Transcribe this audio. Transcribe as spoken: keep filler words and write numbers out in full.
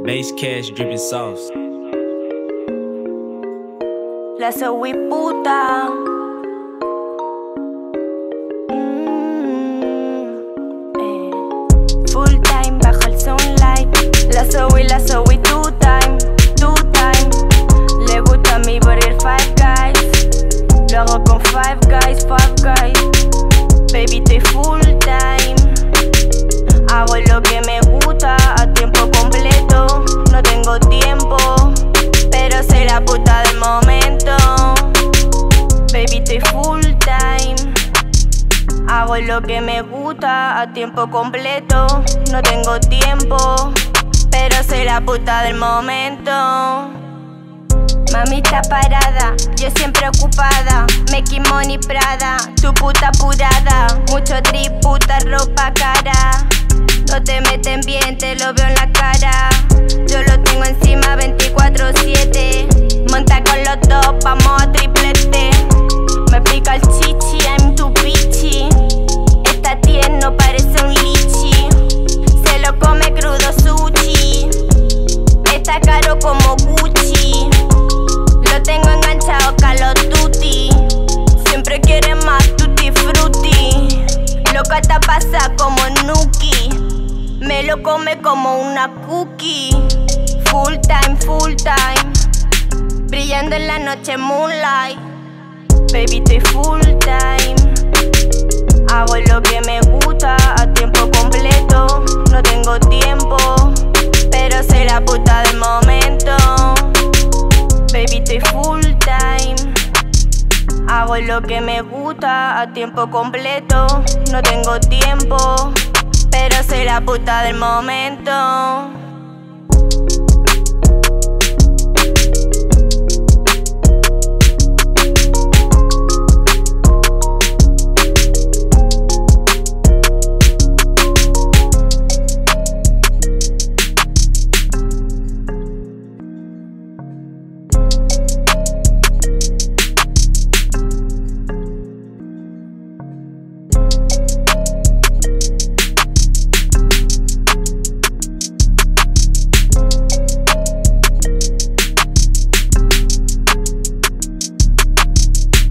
Base cash, dripping sauce. La soy puta. Mm, eh. Full time bajo el sunlight. La soy, la soy two time, two time. Le gusta mi body five guys. Lo hago con five guys, five guys. Baby, estoy full time. Hago lo que me gusta a tiempo completo. No tengo tiempo, pero soy la puta del momento. Baby, estoy full time. Hago lo que me gusta a tiempo completo. No tengo tiempo, pero soy la puta del momento. Mami está parada, yo siempre ocupada. Making money Prada, tu puta apurada. Mucho drip, puta ropa cara. No te meten bien, te lo veo en la cara. Yo lo tengo encima veinticuatro siete. Monta con los dos, vamos a triplete. Me pica el chichi, I'm too bitchy. Está tierno, parece un lichi. Se lo come crudo sushi. Está caro como Gucci. Lo tengo enganchado Call of Duty. Siempre quiere más tutti frutti. Loca te pasa como Nuki. Me lo come como una cookie. Full time, full time. Brillando en la noche moonlight. Baby, estoy full time. Hago lo que me gusta a tiempo completo. No tengo tiempo, pero soy la puta del momento. Baby, estoy full time. Hago lo que me gusta a tiempo completo. No tengo tiempo, pero soy la puta del momento.